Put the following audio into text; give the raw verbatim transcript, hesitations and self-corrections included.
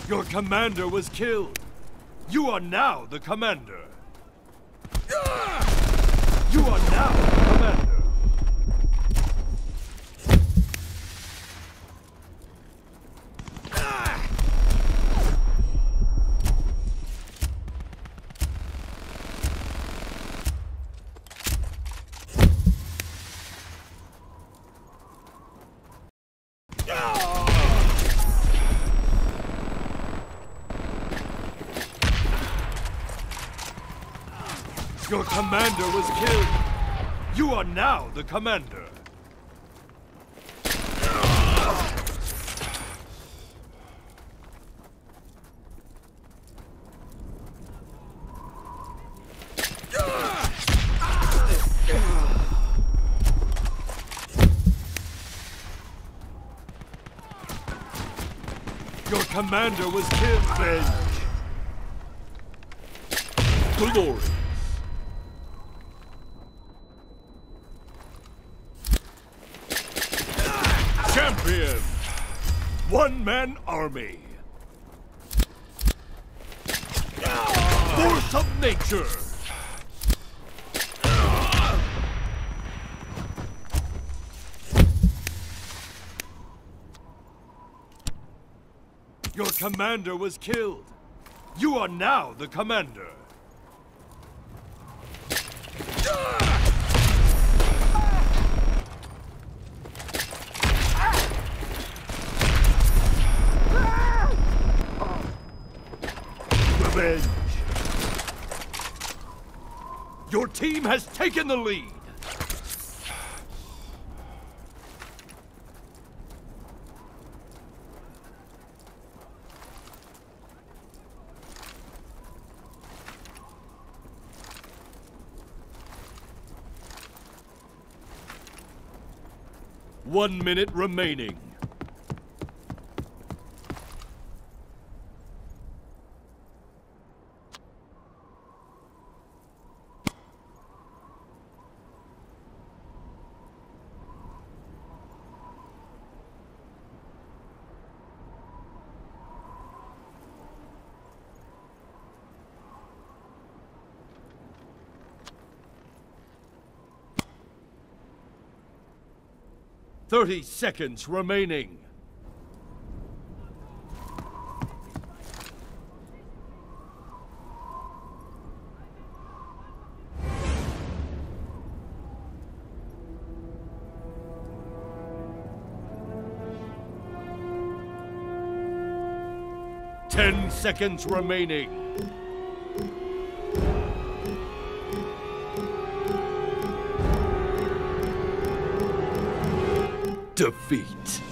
Your commander was killed. You are now the commander. You are now the commander. Your commander was killed. You are now the commander. Your commander was killed. Revenge. Glory. Champion! One-man army! Force of nature! Your commander was killed. You are now the commander. Revenge. Your team has taken the lead. One minute remaining. Thirty seconds remaining. Ten seconds remaining. Defeat.